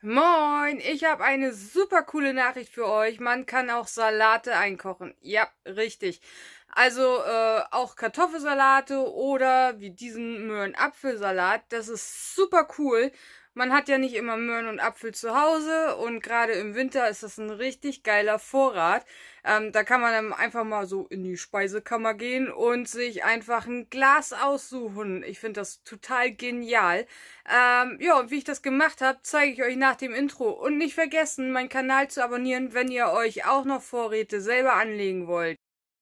Moin, ich habe eine super coole Nachricht für euch. Man kann auch Salate einkochen. Ja, richtig. Also auch Kartoffelsalate oder wie diesen Möhren-Apfelsalat. Das ist super cool. Man hat ja nicht immer Möhren und Apfel zu Hause und gerade im Winter ist das ein richtig geiler Vorrat. Da kann man dann einfach mal so in die Speisekammer gehen und sich einfach ein Glas aussuchen. Ich finde das total genial. Ja, und wie ich das gemacht habe, zeige ich euch nach dem Intro. Und nicht vergessen, meinen Kanal zu abonnieren, wenn ihr euch auch noch Vorräte selber anlegen wollt.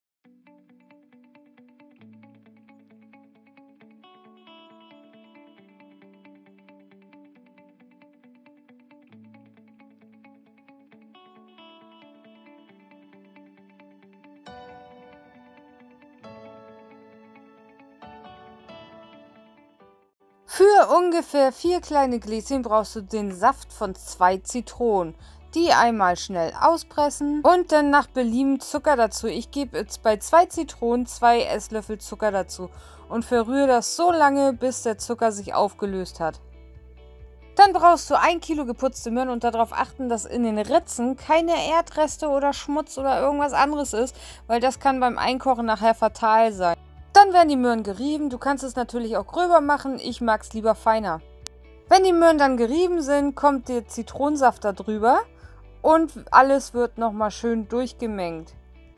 Für ungefähr 4 kleine Gläschen brauchst du den Saft von 2 Zitronen. Die einmal schnell auspressen und dann nach Belieben Zucker dazu. Ich gebe jetzt bei 2 Zitronen 2 Esslöffel Zucker dazu und verrühre das so lange, bis der Zucker sich aufgelöst hat. Dann brauchst du 1 Kilo geputzte Möhren und darauf achten, dass in den Ritzen keine Erdreste oder Schmutz oder irgendwas anderes ist, weil das kann beim Einkochen nachher fatal sein. Dann werden die Möhren gerieben. Du kannst es natürlich auch gröber machen. Ich mag es lieber feiner. Wenn die Möhren dann gerieben sind, kommt der Zitronensaft da drüber und alles wird nochmal schön durchgemengt.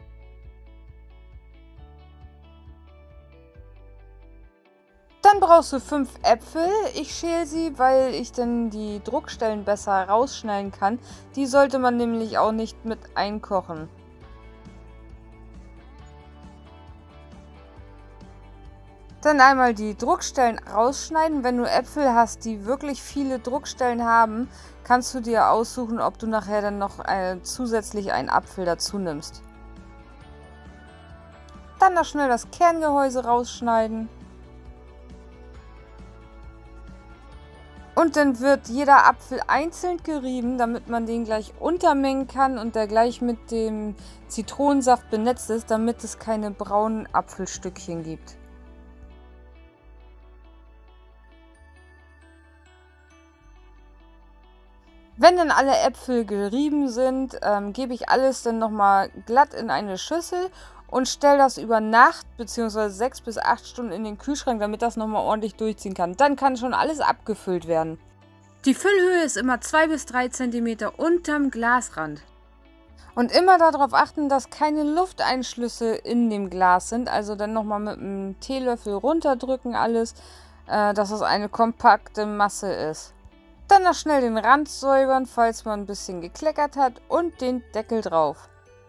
Dann brauchst du 5 Äpfel. Ich schäle sie, weil ich dann die Druckstellen besser rausschneiden kann. Die sollte man nämlich auch nicht mit einkochen. Dann einmal die Druckstellen rausschneiden. Wenn du Äpfel hast, die wirklich viele Druckstellen haben, kannst du dir aussuchen, ob du nachher dann noch zusätzlich einen Apfel dazu nimmst. Dann noch schnell das Kerngehäuse rausschneiden. Und dann wird jeder Apfel einzeln gerieben, damit man den gleich untermengen kann und der gleich mit dem Zitronensaft benetzt ist, damit es keine braunen Apfelstückchen gibt. Wenn dann alle Äpfel gerieben sind, gebe ich alles dann nochmal glatt in eine Schüssel und stelle das über Nacht bzw. 6 bis 8 Stunden in den Kühlschrank, damit das nochmal ordentlich durchziehen kann. Dann kann schon alles abgefüllt werden. Die Füllhöhe ist immer 2 bis 3 cm unterm Glasrand. Und immer darauf achten, dass keine Lufteinschlüsse in dem Glas sind. Also dann nochmal mit einem Teelöffel runterdrücken alles, dass es eine kompakte Masse ist. Dann noch schnell den Rand säubern, falls man ein bisschen gekleckert hat und den Deckel drauf.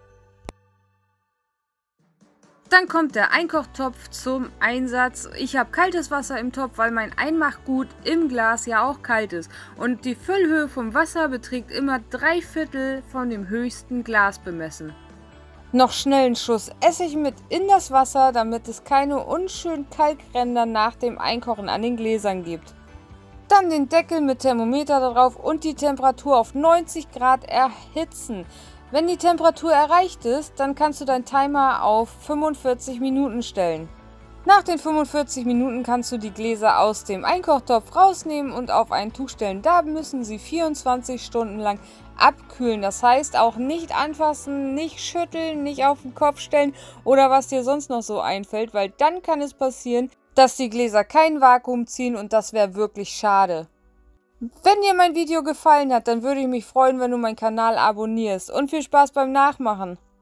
Dann kommt der Einkochtopf zum Einsatz. Ich habe kaltes Wasser im Topf, weil mein Einmachgut im Glas ja auch kalt ist. Und die Füllhöhe vom Wasser beträgt immer 3/4 von dem höchsten Glas bemessen. Noch schnell einen Schuss Essig mit in das Wasser, damit es keine unschönen Kalkränder nach dem Einkochen an den Gläsern gibt. Dann den Deckel mit Thermometer drauf und die Temperatur auf 90 Grad erhitzen. Wenn die Temperatur erreicht ist, dann kannst du deinen Timer auf 45 Minuten stellen. Nach den 45 Minuten kannst du die Gläser aus dem Einkochtopf rausnehmen und auf ein Tuch stellen. Da müssen sie 24 Stunden lang abkühlen. Das heißt auch nicht anfassen, nicht schütteln, nicht auf den Kopf stellen oder was dir sonst noch so einfällt, weil dann kann es passieren, dass die Gläser kein Vakuum ziehen und das wäre wirklich schade. Wenn dir mein Video gefallen hat, dann würde ich mich freuen, wenn du meinen Kanal abonnierst und viel Spaß beim Nachmachen.